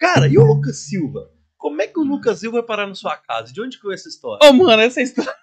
Cara, e o Lucas Silva? Como é que o Lucas Silva vai parar na sua casa? De onde que é essa história? Ô, mano, essa história...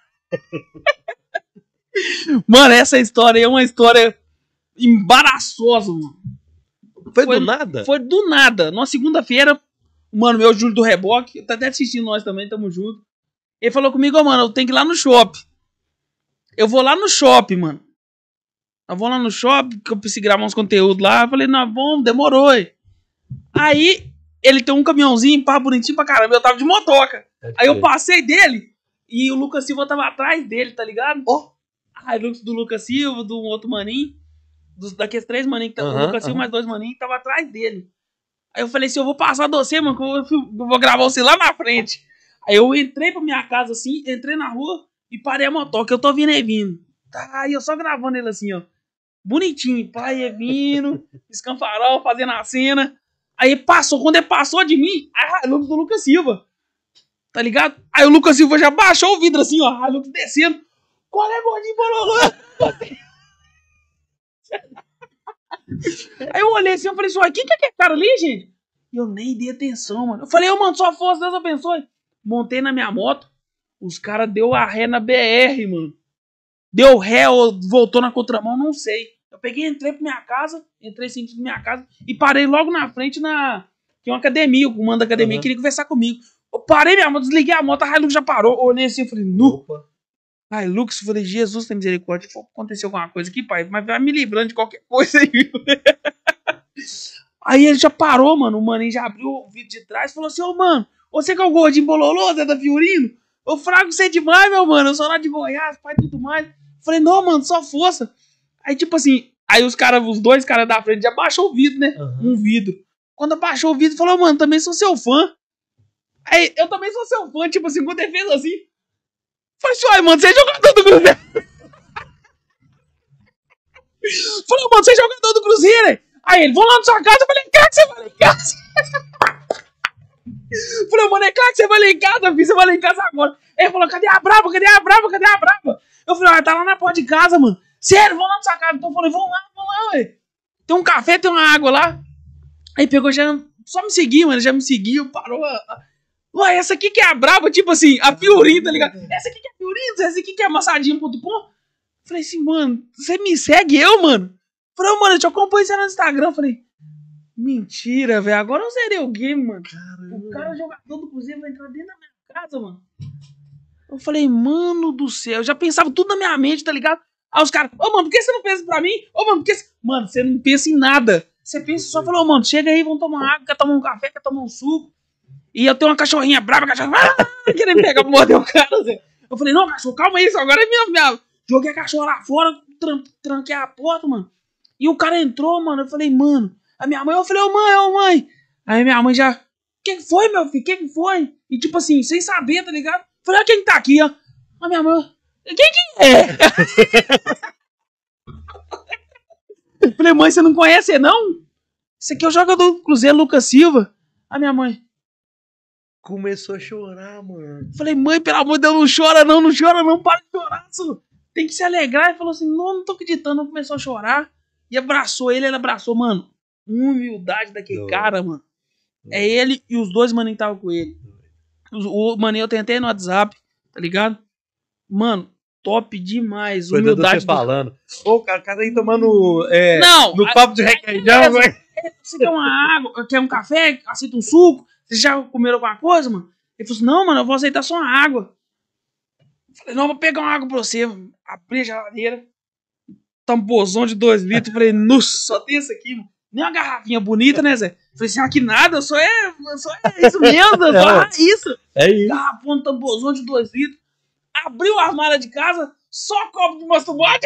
Mano, essa história é uma história embaraçosa, mano. Foi do nada? Foi do nada. Numa segunda-feira, mano, meu Júlio do Reboque, tá até assistindo nós também, tamo junto. Ele falou comigo, ó, mano, eu tenho que ir lá no shopping. Eu vou lá no shopping, mano. Eu vou lá no shopping, que eu preciso gravar uns conteúdos lá. Eu falei, não, bom, demorou. Aí, ele tem um caminhãozinho, pá, bonitinho pra caramba. Eu tava de motoca. Aí eu passei dele e o Lucas Silva tava atrás dele, tá ligado? Ó. A Hilux do Lucas Silva, do outro maninho. Daqueles 3 maninhos, o Lucas Silva mais 2 maninhos, tava atrás dele. Aí eu falei assim, eu vou passar de você, mano, que eu vou gravar você lá na frente. Aí eu entrei pra minha casa assim, entrei na rua e parei a motoca, eu tô vindo e vindo. Tá, e eu só gravando ele assim, ó. Bonitinho, pai, é vindo, escanfarol, fazendo a cena. Aí passou, quando ele passou de mim, a Hilux do Lucas Silva. Tá ligado? Aí o Lucas Silva já baixou o vidro assim, ó, a Hilux descendo. Qual é, gordinho, bololô? Aí eu olhei assim, eu falei assim, uai, quem que é aquele cara ali, gente? E eu nem dei atenção, mano. Eu falei, mano, só força, Deus abençoe. Montei na minha moto, os caras deu a ré na BR, mano. Deu ré ou voltou na contramão, não sei. Eu peguei, entrei pra minha casa, entrei sentido na minha casa e parei logo na frente na... Tinha uma academia, o comando da academia queria conversar comigo. Eu parei minha moto, desliguei a moto, a Hilux já parou. Eu olhei assim, eu falei, nu. Hilux, eu falei, Jesus tem misericórdia, aconteceu alguma coisa aqui, pai, mas vai me livrando de qualquer coisa aí. Aí ele já parou, mano, o maninho já abriu o vidro de trás e falou assim, ô, mano, você que é o gordinho bololô, Zé da Fiorino? Eu frago você demais, meu mano, eu sou lá de Goiás, pai, tudo mais. Eu falei, não, mano, só força. Aí, tipo assim, aí os 2 caras da frente já baixou o vidro, né? Um vidro. Quando abaixou o vidro, falou, mano, também sou seu fã. Aí, eu também sou seu fã, tipo assim, quando ele fez assim. Falei assim, uai, mano, você é jogador do Cruzeiro. Falei, mano, você é jogador do Cruzeiro. Aí ele, vou lá na sua casa. Eu falei, cara, que você vai lá em casa. Falei, mano, é claro que você vai lá em casa, filho, você vai lá em casa agora. Ele falou, cadê a Brava, cadê a Brava, cadê a Brava? Eu falei, ah, tá lá na porta de casa, mano. Sério, vou lá na sua casa. Então eu falei, vamos lá, ué. Tem um café, tem uma água lá. Aí pegou, já só me seguiu, mano, já me seguiu, parou. Ué, essa aqui que é a Brava, tipo assim, a Fiorinho, tá ligado? Essa aqui que é a Fiorinho, essa aqui que é amassadinho.com. Falei assim, mano, você me segue eu, mano? Falei, mano, eu te acompanho você no Instagram. Falei, mentira, velho, agora eu zerei o game, mano. Caramba. O cara, jogador do Cruzeiro, vai entrar dentro da minha casa, mano. Eu falei, mano do céu, eu já pensava tudo na minha mente, tá ligado? Aí os caras, ô, mano, por que você não pensa pra mim? Ô, mano, por que você... Mano, você não pensa em nada. Você pensa só, falou, mano, chega aí, vamos tomar água, quer tomar um café, quer tomar um suco. E eu tenho uma cachorrinha brava, querendo me pegar pra morder o cara, Zé. Eu falei, não, cachorro, calma aí, isso agora é minha... Joguei a cachorra lá fora, tranquei a porta, mano. E o cara entrou, mano, eu falei, mano... A minha mãe, eu falei, ô mãe. Aí minha mãe já, que foi, meu filho, que foi? E tipo assim, sem saber, tá ligado? Falei, quem tá aqui, ó? A minha mãe, quem é? Falei, mãe, você não conhece, não? Esse aqui é o jogador do Cruzeiro, Lucas Silva. A minha mãe começou a chorar, mano. Falei, mãe, pelo amor de Deus, não chora não, para de chorar, senhor. Tem que se alegrar. E falou assim, não tô acreditando. Começou a chorar. E abraçou ele abraçou, mano. Humildade daquele cara, mano. É ele e os 2 maninhos que estavam com ele. O maninho eu tentei no WhatsApp, tá ligado? Mano, top demais. Humildade. Você falando. Ô, cara, cada aí tomando. Não! No papo de requeijão, velho. Você quer uma água? Quer um café? Aceita um suco? Vocês já comeram alguma coisa, mano? Ele falou assim, não, mano, eu vou aceitar só uma água. Eu falei, não, eu vou pegar uma água pra você. Abri a geladeira. Tamborzão de 2 litros. Falei, nossa, só tem isso aqui, mano. Nem uma garrafinha bonita, né, Zé? Falei assim, que nada, eu só é isso mesmo, isso. É isso. Garrafão, tamborzão de 2 litros. Abriu o armário de casa, só copo de masturmate.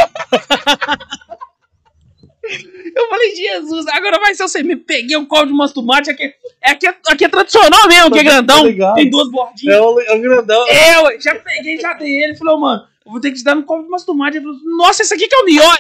Eu falei, Jesus, agora vai ser você. Me peguei um copo de masturmate. Aqui é tradicional mesmo, que é grandão. Tem 2 bordinhas. É o grandão. Ué, já peguei, já dei ele. Falou, mano, eu vou ter que te dar um copo de masturmate. Ele falou, nossa, esse aqui que é o melhor.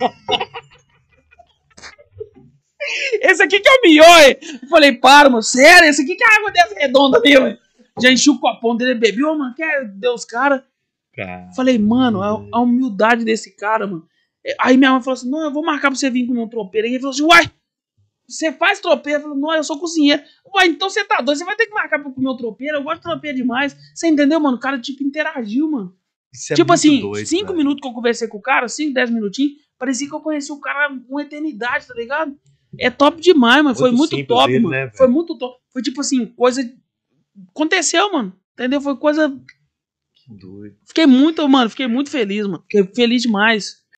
Esse aqui que é o melhor. Eu falei, para, mano, sério, esse aqui que é a água dessa redonda mesmo. Já enchi o copão dele, bebeu, mano, quer Deus, cara. Falei, mano, a humildade desse cara, mano. Aí minha mãe falou assim, não, eu vou marcar pra você vir com o meu tropeiro. Aí ele falou assim, uai, você faz tropeiro? Eu falei, não, eu sou cozinheiro. Ué, então você tá doido, você vai ter que marcar pra comer o tropeiro. Eu gosto de tropeiro demais. Você entendeu, mano? O cara, tipo, interagiu, mano. Isso é Tipo muito assim, doido, 5 velho. minutos que eu conversei com o cara, 5, 10 minutinhos, parecia que eu conheci o cara uma eternidade, tá ligado? É top demais, mano. Foi Muito muito simples top, ele, mano. né, velho? Foi muito top. Foi tipo assim, coisa. Aconteceu, mano. Entendeu? Foi coisa. Que doido. Fiquei muito, mano. Fiquei muito feliz, mano. Fiquei feliz demais.